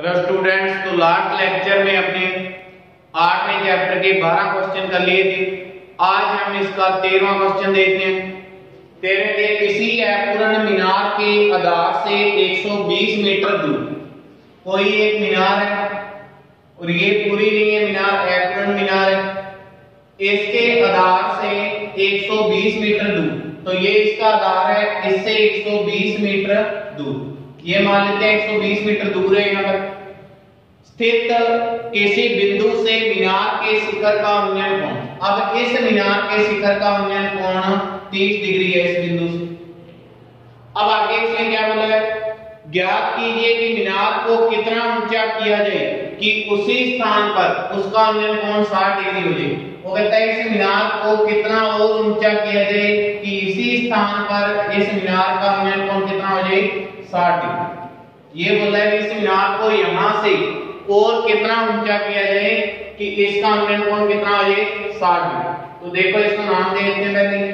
Hello students, तो last lecture में अपने 8वें चैप्टर के 12 क्वेश्चन कर लिए थे। आज हम इसका 13वां क्वेश्चन देखते हैं। 13 किसी अपूर्ण मीनार के आधार से 120 मीटर दूर कोई एक मीनार है और ये पूरी नहीं है मीनार, अपूर्ण मीनार है। इसके आधार से 120 मीटर दूर, तो ये इसका आधार है, इससे 120 मीटर दूर, ये मान लेते हैं 120 मीटर दूर है। यहाँ पर स्थित किसी बिंदु से मीनार के शिखर का उन्नयन कोण, अब इस मीनार के शिखर का उन्नयन कोण 30 डिग्री है इस बिंदु से। अब आगे इसमें क्या बोला है, ज्ञात कीजिए कि मीनार को कितना ऊंचा किया जाए कि उसी स्थान पर उसका उन्नयन कोण 60 डिग्री हो जाए। वो कहता है इस मीनार को कितना और ऊंचा किया जाए कि इसी स्थान पर इस मीनार का उन्नयन कोण कितना हो जाए 60 डिग्री। ये बोला है इस मीनार को यहां से और कितना ऊंचा किया जाए कि इसका उन्नयन कोण कितना हो जाए 60 डिग्री। तो देखो इसका नाम दे देते हैं। पहले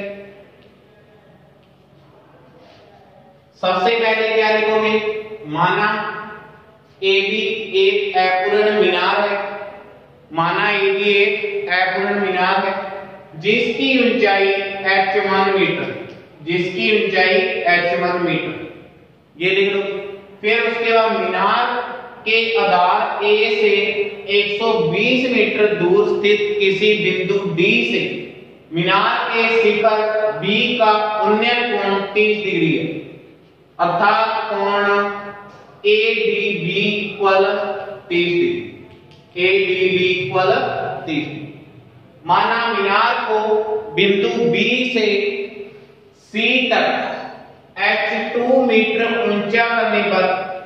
सबसे पहले क्या लिखोगे, माना AB एक अपूर्ण मीनार है, माना AB एक अपूर्ण मीनार है जिसकी ऊंचाई h1 मीटर, जिसकी ऊंचाई h1 मीटर, ये लिख लो। फिर उसके बाद मीनार के आधार A से 120 मीटर दूर स्थित किसी बिंदु D से मीनार के शिखर B का उन्नयन कोण 30 डिग्री है, अर्थात कोण ADB equal 30 degree, ADB equal 30 degree. माना मीनार को बिंदु B से C तक h2 मीटर ऊंचा करने पर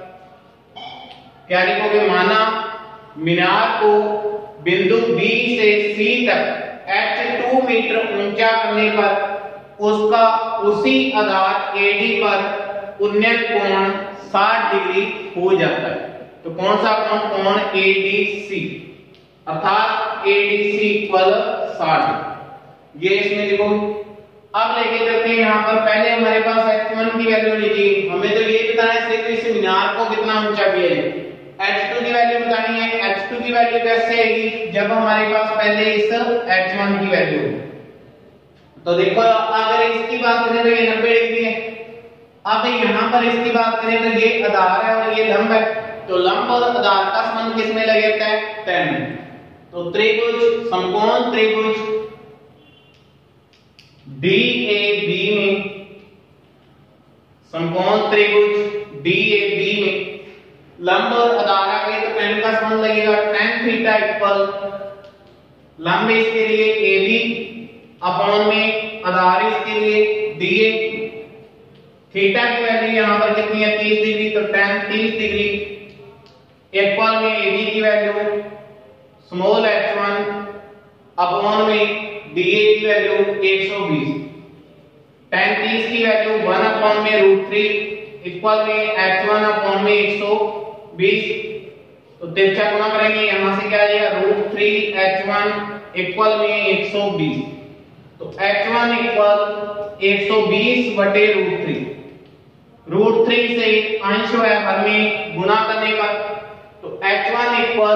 क्या लिखोगे, माना मीनार को बिंदु B से C तक h2 मीटर ऊंचा करने पर उसका उसी आधार AD पर उन्नयन कोण 60 डिग्री हो जाता है। तो कौन सा कोण, कोण ADC, अर्थात ADC इक्वल 60। ये इसमें लिखो। अब लेके चलते हैं यहाँ पर, पहले हमारे पास h1 की वैल्यू लीजिए, हमें तो ये बताना है सिर्फ इस मीनार को कितना ऊंचा किया जाए। h2 की वैल्यू बतानी है, h2 की वैल्यू कैसे आएगी, जब हमारे पास पहले इस h1 की वैल्यू हो। तो देखो अगर इसकी बात करें तो ये 90 डिग्री है। अब यहाँ पर इसकी बात करें तो ये आधार है और ये लंब है, तो लंब और आधार का संबंध किसमें लगे होता है, tan में। तो त्रिभुज, समकोण त्रिभुज DAB में, समकोण त्रिभुज DAB में लंब और आधार आ गए तो tan का संबंध लगेगा, tan थीटा इक्वल लंब इसके लिए AB अपॉन में आधार इसके लिए DA। थीटा की वैल्यू यहां पर कितनी है 30 डिग्री, तो tan 30 डिग्री इक्वल में AB की वैल्यू स्मॉल h1 अपॉन में DA की वैल्यू 120। tan 30 की वैल्यू 1 अपॉन में √3 इक्वल में h1 अपॉन में 120। तो तिरछा गुणा करेंगे, यहां से क्या आ जाएगा √3 h1 इक्वल में 120। तो h1 इक्वल 120 बटे √3 से अंश है हर में गुणा करने का, तो h1 इक्वल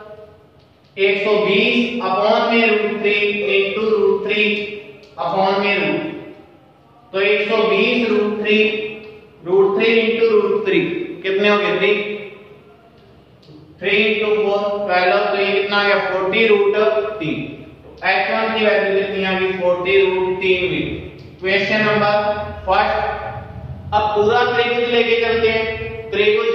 120 अपॉन में √3 इनटू √3 अपॉन में √, तो 120 √3 इनटू √3 कितने हो गए 3 इनटू 4 12, तो ये कितना आ गया 40 √3। h1 की वैल्यू कितनी आ गई 40 √3 में। Question number first. अब पूरा त्रिभुज लेके चलते हैं। त्रिभुज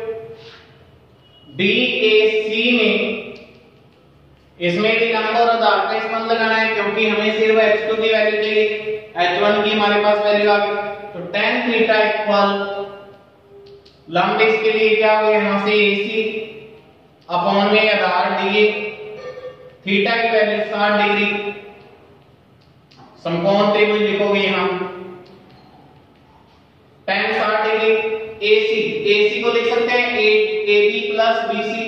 DAC में इसमें भी लंब और आधार का संबंध लगाना है, क्योंकि हमें सिर्फ h2 की वैल्यू चाहिए, h1 की हमारे पास वैल्यू आ गई। तो tan थीटा इक्वल लंब इसके लिए क्या हो गया, यहां से AC अपॉन में आधार DA, थीटा की वैल्यू 60 डिग्री। समकोण त्रिभुज लिखोगे यहां tan 60 डिग्री। AC को लिख सकते हैं AB प्लस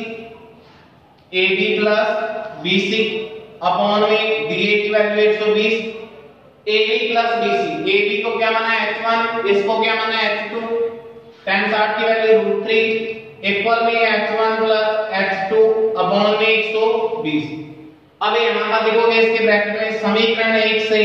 BC अपॉन में DA की value 120। AB plus BC, AB को क्या माना है h1, इसको क्या माना है h2। tan 60 की वैल्यू √3 इक्वल में h1 प्लस h2 अपॉन में 120। अब यहाँ का देखोगे इसके ब्रैकेट में समीकरण 1 से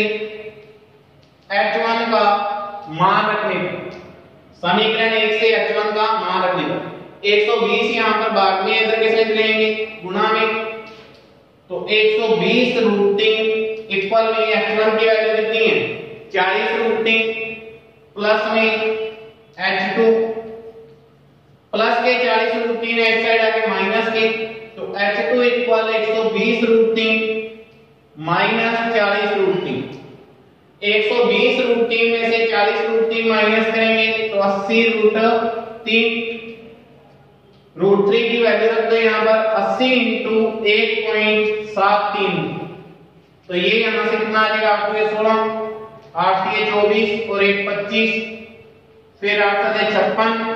h1 का मान रखने पर, समीकरण 1 से h1 का मान रखने पर 120 यहाँ पर बाद में इधर कैसे लेंगे गुणा में, तो 120 रूट 3 इक्वल में h1 की वैल्यू कितनी है 40 रूट 3 प्लस में h2 प्लस के 40 रूट 3 एक साइड आके माइनस के, तो h2 equal 120 root 3 minus 40 root 3। 120 root 3 में से 40 रूट 3 माइनस करेंगे तो 80 रूट 3, रूट 3 की वैल्यू रख दो यहाँ पर 80 इंटू 1.73, तो ये यहाँ से कितना आ जाएगा आपको 16, 8 ये 24 और 1 25, फिर 8 से 56,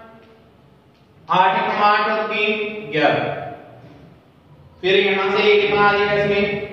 8 8 और 3 11, फिर यहां से ये कितना आ जाएगा इसमें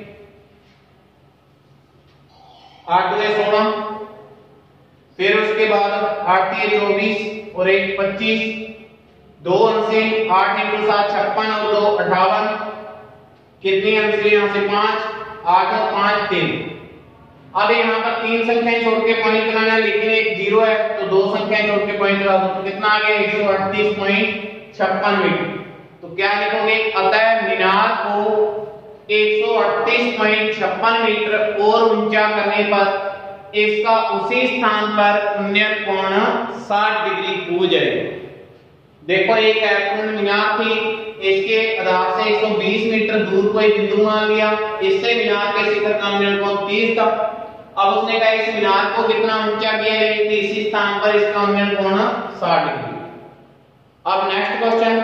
8 2 16, फिर उसके बाद 8 3 24 और 1 25, 2 अंश से 8 इंटू 7 56 और 2 58, कितनी अंश से यहां से 5, 8 और 5 3। अब यहाँ पर 3 संख्याएं छोड़ के पॉइंट बनाना है, लेकिन एक जीरो है तो 2 संख्याएं छोड़ के पॉइंट लगा दो, तो कितना आ गया 138.56 मीटर। तो क्या लिखोगे, अतः मीनार को 138.56 मीटर और ऊंचा करने पर इसका उसी स्थान पर उन्नयन कोण 60 डिग्री हो जाएगा। देखो एक पूर्ण मीनार थी, इसके आधार से 120 मीटर दूर कोई बिंदु मान लिया, इससे मीनार के शिखर का उन्नयन कोण 30 था। अब उसने कहा इस मीनार को कितना ऊंचा किया जाए, तो इसी स्थान पर इसका उन्नयन कोण 60 डिग्री। अब नेक्स्ट क्वेश्चन,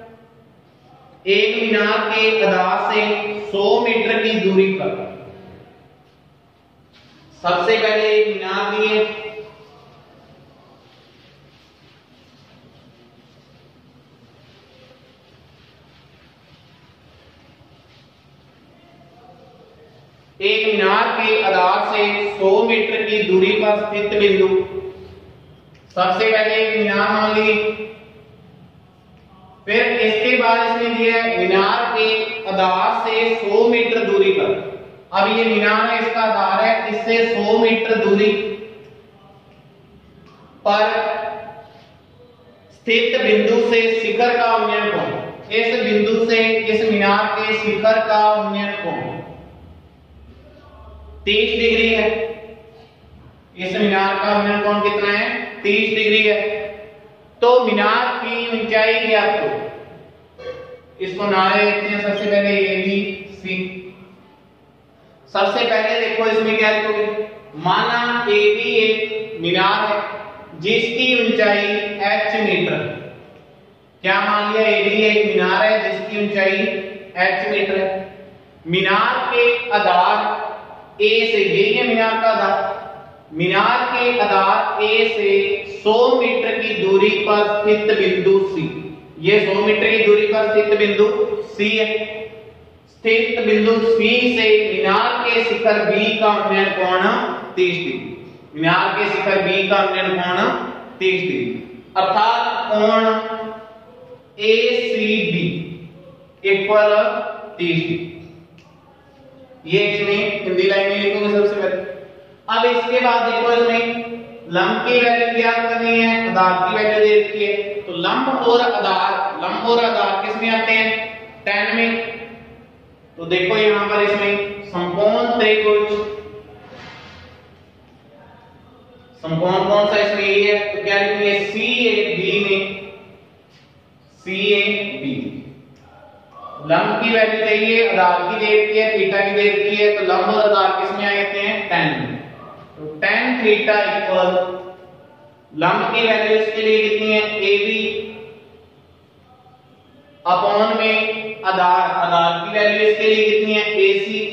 एक मीनार के आधार से 100 मीटर की दूरी पर, सबसे पहले एक मीनार दी है, एक मीनार के आधार से 100 मीटर की दूरी पर स्थित बिंदु, सबसे पहले एक मीनार मान ली, फिर इसके बाद इसने दिया है मीनार के आधार से 100 मीटर दूरी पर। अब ये मीनार है, इसका आधार है, इससे 100 मीटर दूरी पर स्थित बिंदु से शिखर का उन्नयन कोण, इस बिंदु से इस मीनार के शिखर का उन्नयन कोण 30 डिग्री है। इस मीनार का उन्नयन कोण कितना है 30 डिग्री है। तो मीनार की ऊंचाई ज्ञात करो, इसको नारे लिखते हैं सबसे पहले ए बी सी। सबसे पहले देखो इसमें क्या लिखोगे, माना ए बी एक मीनार है जिसकी ऊंचाई h मीटर, क्या मान लिया ए बी एक मीनार है जिसकी ऊंचाई h मीटर है। मीनार के आधार ए से, यही है मीनार का आधार, मीनार के आधार ए से 100 मीटर की दूरी पर स्थित बिंदु सी, ये 100 मीटर की दूरी पर स्थित बिंदु सी है। स्थित बिंदु सी से मीनार के शिखर बी का उन्नयन कोण 30 डिग्री, मीनार के शिखर बी का उन्नयन कोण 30 डिग्री, अर्थात कोण ACB इक्वल 30 डिग्री। ये इसमें हिंदी लाइन में लिखोगे सबसे पहले। अब इसके बाद देखो इसमें लंब की वैल्यू ज्ञात करनी है, आधार की वैल्यू दे रखी है, तो लंब और आधार किस में आते हैं 10 में। तो देखो यहां पर इसमें समकोण त्रिभुज, समकोण कौन सा इसमें ये है, तो क्या लिखेंगे CAB में, CAB लंब की वैल्यू चाहिए, आधार की दे रखी है, थीटा की दे रखी है, तो लंब और आधार किस में आ जाते हैं 10 में। तो tan थीटा इक्वल लंब की वैल्यू इसके लिए कितनी है AB अपॉन में आधार की वैल्यू इसके लिए कितनी है AC,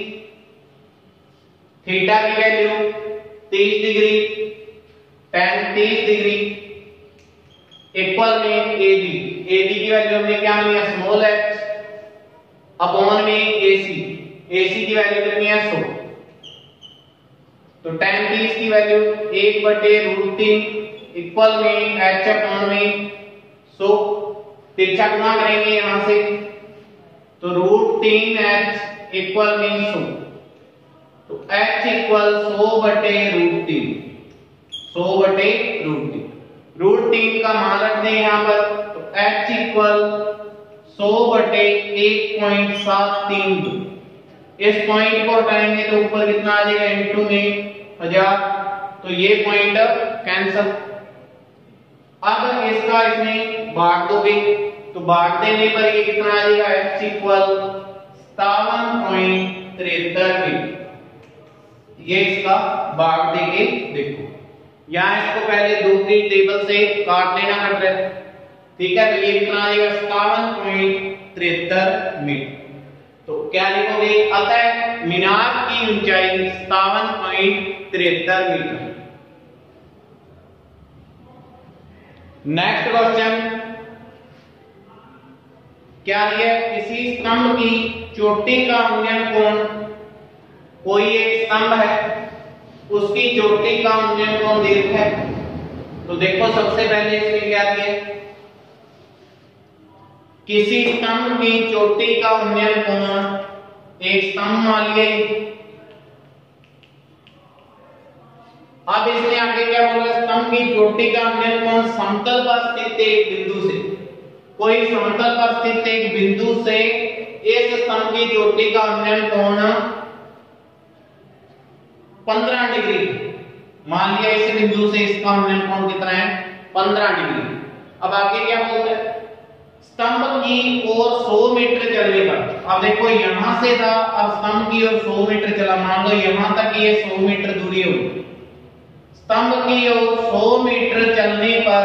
थीटा की value 30 degree, tan 30 degree equal में AB की वैल्यू हमने क्या लिया स्मॉल h अपॉन में AC की वैल्यू कितनी है 100, तो tan 30 की वैल्यू 1/√3 इक्वल में h अपॉन में 100, तिरछा गुना करेंगे यहां से, तो √3h इक्वल मीन 100, तो h इक्वल 100/√3, 100/√3। √3 का मान रख दें यहां पर, तो h इक्वल 100/1.732। इस पॉइंट को हटाएंगे तो ऊपर कितना आ जाएगा, इंटू में 1000, तो ये पॉइंट कैंसल। अब इसका इसमें भाग दोगे, तो भाग देने पर ये कितना आ जाएगा, h इक्वल 57.73 मीटर। ये इसका भाग देके देखो, यहां इसको पहले दूसरी टेबल से काट लेना कट रहा है, ठीक है। तो ये कितना आएगा, 57.73 मीटर। तो क्या लिखोगे, अतः मीनार की ऊंचाई 57.73 मीटर। नेक्स्ट क्वेश्चन क्या है, किसी स्तंभ की चोटी का उन्नयन कोण, कोई एक स्तंभ है उसकी चोटी का उन्नयन कोण दीर्घ है। तो देखो सबसे पहले इसमें क्या दिया, किसी स्तंभ की चोटी का उन्नयन कोण, एक स्तंभ मान लिया। अब इसमें आगे क्या बोला, स्तंभ की चोटी का उन्नयन कोण समतल पर स्थित एक बिंदु से, कोई समतल पर स्थित एक बिंदु से इस स्तंभ की चोटी का उन्नयन कोण 15 डिग्री। मान लिया इस बिंदु से इसका उन्नयन कोण कितना है, 15 डिग्री। अब आगे क्या बोलता है, स्तंभ की ओर 100 मीटर चलने पर, अब देखो यहां से था, अब स्तंभ की ओर 100 मीटर चला, मान लो यहां तक ये 100 मीटर दूरी होगी। स्तंभ की ओर 100 मीटर चलने पर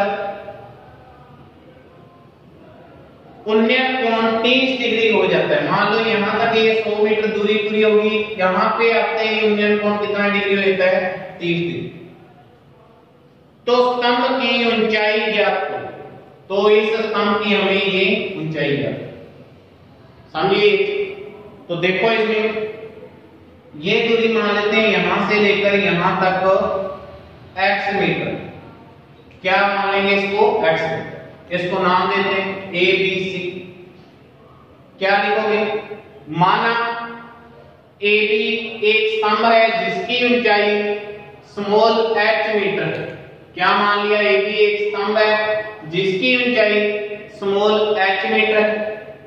उन्नयन कोण 30 डिग्री हो जाता है। मान लो यहां तक ये 100 मीटर दूरी पूरी होगी, यहां पे आते ही उन्नयन कोण कितना डिग्री होता है, 30 डिग्री। तो स्तंभ की ऊंचाई ज्ञात करो, तो इस स्तंभ की हमें ये ऊंचाई ज्ञात समझिए। तो देखो इसमें ये दूरी मान लेते हैं यहां से लेकर यहां तक x मीटर, क्या मान लेंगे इसको, x मीटर। इसको नाम देते हैं ए बी सी। क्या लिखोगे, माना ए बी एक स्तंभ है जिसकी ऊंचाई स्मॉल h मीटर है। क्या मान लिया, ए बी एक स्तंभ है जिसकी ऊंचाई स्मॉल h मीटर है,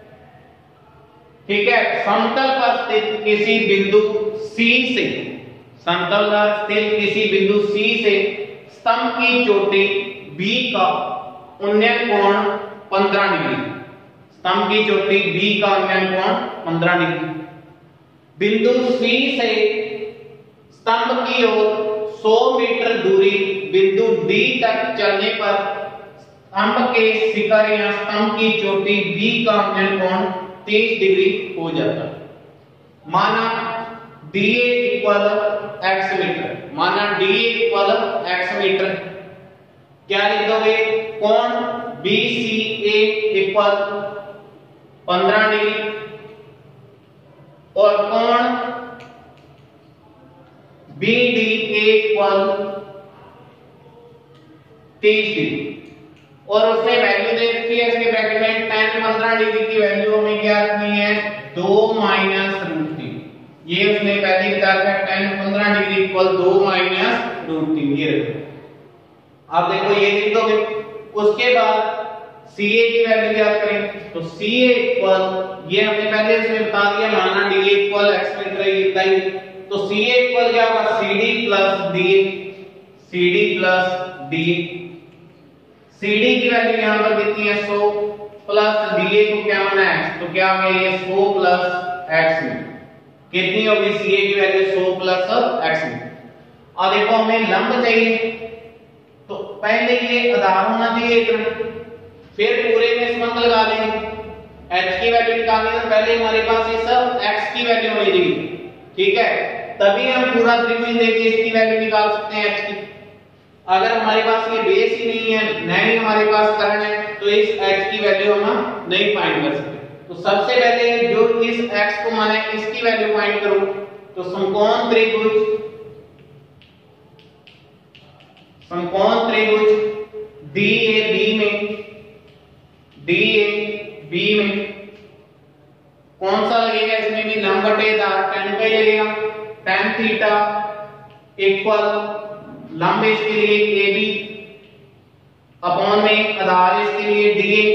ठीक है। समतल पर स्थित किसी बिंदु C से, समतल पर स्थित किसी बिंदु C से स्तंभ की चोटी B का उन्नयन कोण 15 डिग्री, स्तंभ की चोटी B का उन्नयन कोण 15 डिग्री। बिंदु C से स्तंभ की ओर 100 मीटर दूरी बिंदु D तक चलने पर स्तंभ के शिखर या स्तंभ की चोटी B का उन्नयन कोण 30 डिग्री हो जाता है। माना DA इक्वल x मीटर, माना DA इक्वल x मीटर, क्या लिख दोगे, कोण BCA इक्वल 15 डिग्री और कोण BDA इक्वल 30 डिग्री। और उसने वैल्यू दे रखी है इसके ब्रैकेट में, tan 15 डिग्री की वैल्यू हमें क्या रखनी है, 2 - √3। ये उसने पहले बता रखा है, tan 15 डिग्री इक्वल 2 - √3, ये रखो। अब देखो ये लिख दोगे। उसके बाद CA की वैल्यू ज्ञात करें, तो CA इक्वल, ये हमने पहले इसमें बता दिया, माना DA इक्वल x मीटर है, इतना ही। तो CA इक्वल क्या होगा, CD plus DA, CD plus DA। CD की वैल्यू यहां पर कितनी है, 100 प्लस DA को क्या माना है, तो क्या होगा ये 100 प्लस x मीटर। कितनी होगी CA की वैल्यू, 100 प्लस x मीटर। और देखो हमें लंब चाहिए, तो पहले ये आधार होना चाहिए इतना, फिर पूरे में संबंध लगा लेंगे। h की वैल्यू निकालनी है तो पहले हमारे पास ये सब x की वैल्यू होनी चाहिए, ठीक है, तभी हम पूरा त्रिभुज लेके इसकी वैल्यू निकाल सकते हैं h की। अगर हमारे पास ये बेस ही नहीं है, नहीं हमारे पास कर्ण है, तो इस h की वैल्यू हम नहीं फाइंड कर सकते। तो सबसे पहले जो इस x को माना है इसकी वैल्यू फाइंड करो। तो समकोण त्रिभुज DAB में डी ए बी में कौन सा लगेगा, इसमें भी लंब बटे आधार tan का ही लगेगा। tan थीटा इक्वल लंब इसके लिए ए बी अपॉन में आधार इसके लिए डी ए,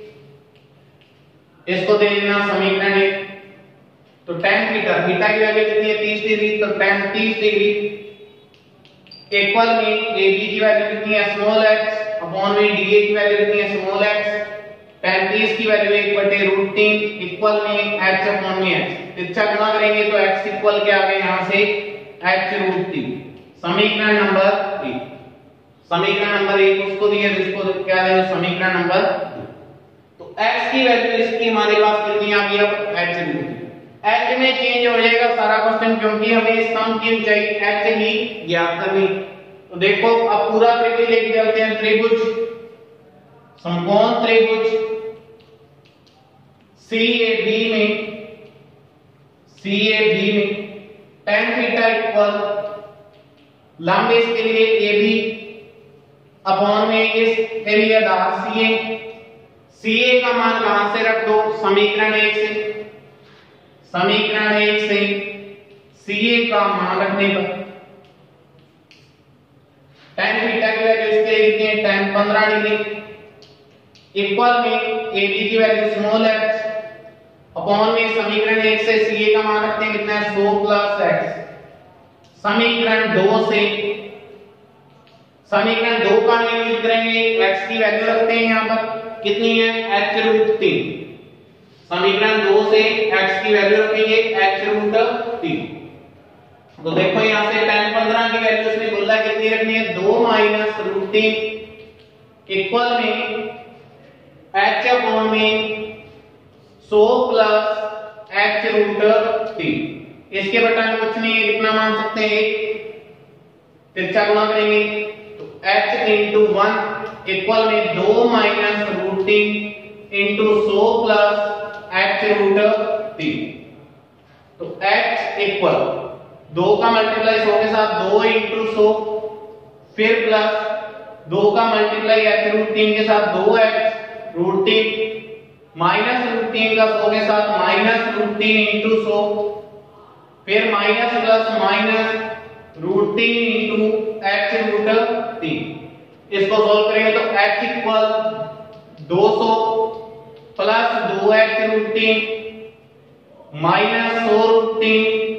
इसको दे देना समीकरण 1। तो tan थीटा, थीटा की वैल्यू कितनी है 30 डिग्री, तो tan 30 डिग्री इक्वल में ए बी की वैल्यू कितनी है स्मॉल x अपॉन में डी ए की वैल्यू कितनी है स्मॉल x, tan 30 की वैल्यू 1/√3 इक्वल में h अपॉन में x, तिरछा गुणा करेंगे तो x इक्वल क्या आ गया यहां से h√3। समीकरण नंबर 1, समीकरण नंबर 1 उसको दिया तो इसको क्या देना समीकरण नंबर 2। तो x की वैल्यू इसकी हमारे पास कितनी आ गई, अब h√3 h में चेंज हो जाएगा सारा क्वेश्चन, क्योंकि हमें स्तंभ की ऊंचाई h ही ज्ञात करनी। तो देखो अब पूरा त्रिभुज लेके चलते हैं, त्रिभुज समकोण त्रिभुज CAB में tan थीटा इक्वल लंब इसके लिए AB अपॉन में इसके लिए आधार CA का मान कहां से रख दो, समीकरण 1 से, समीकरण 1 से CA का मान रखने पर tan थीटा की वैल्यू इसके लिए कितनी है tan 15 डिग्री इक्वल में AB की वैल्यू स्मॉल x अपॉन में समीकरण 1 से CA का मान रखते हैं कितना है 100 प्लस x। समीकरण 2 से समीकरण 2 का यूज करेंगे, x की वैल्यू रखते हैं यहां पर कितनी है h√3। समीकरण 2 से x की वैल्यू रखेंगे h√3। तो देखो यहां से tan 15 की वैल्यू इसने बोला कितनी रखनी है 2 माइनस √3 इक्वल में h अपॉन में 100 प्लस h√3। इसके बटन कुछ नहीं है, कितना मान सकते हैं 1, तिरछा गुणा करेंगे तो h इंटू 1 इक्वल में 2 माइनस √3 इंटू 100 प्लस h√3। तो h इक्वल 2 का मल्टीप्लाई 100 के साथ 2 इंटू 100 फिर प्लस 2 का मल्टीप्लाई h√3 के साथ 2h√3 माइनस √3 का 100 के साथ माइनस √3 इंटू 100 फिर minus plus minus √3 into h√3। इसको सॉल्व करेंगे तो h equal 200 plus 2h√3 minus 100√3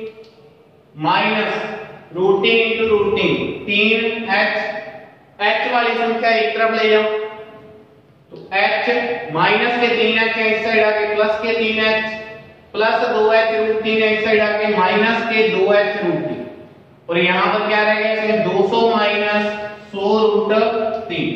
minus √3 into √3 3h, h वाली संख्या एक तरफ ले जाओ तो h माइनस के 3h एक साइड आके प्लस के 3h प्लस 2h√3 एक साइड आके माइनस के 2h√3 और यहां पर क्या रहेगा इसमें 200 minus 100√3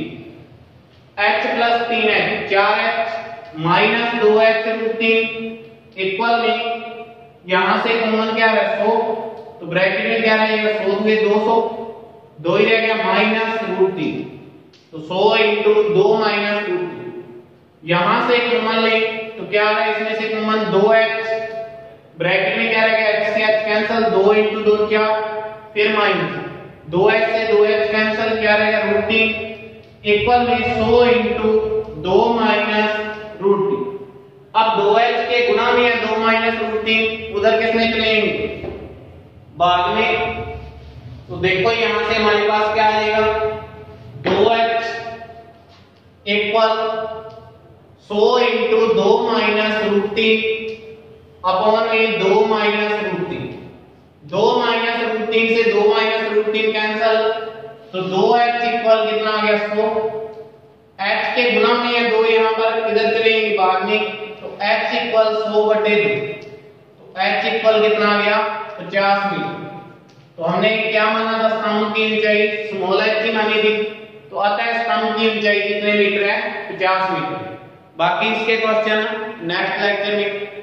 h plus 3h 4h minus 2h√3 equal में यहां से कॉमन क्या है 100, तो ब्रैकेट में क्या रहेगा 100 में 200 2 ही रह गया माइनस √3, तो 100 इंटू 2 माइनस √3। यहां से कॉमन ले तो क्या आ रहा है इसमें से कॉमन 2h, ब्रैकेट में क्या रहेगा h से h कैंसिल 2 इंटू 2 क्या फिर माइनस 2h से 2h कैंसिल क्या रहेगा √3 इक्वल में 100 इंटू 2 माइनस √3। अब 2h के गुणा में है 2 माइनस √3, उधर किसमें चलेंगे बाद में, तो देखो यहां से हमारे पास क्या आ जाएगा 2h equal 100 into 2 minus √3 upon में 2 माइनस √3, 2 माइनस √3 से 2 माइनस √3 कैंसिल तो 2h इक्वल कितना आ गया 100, h के गुणा में है 2 यहां पर इधर चलेंगे बाद में, तो h इक्वल 100/2, तो h इक्वल कितना आ गया 50 मीटर। तो हमने क्या माना था स्तंभ की ऊंचाई स्मॉल h की मानी थी, तो अतः स्तंभ की ऊंचाई कितने मीटर है 50 मीटर। बाकी इसके क्वेश्चन नेक्स्ट लेक्चर में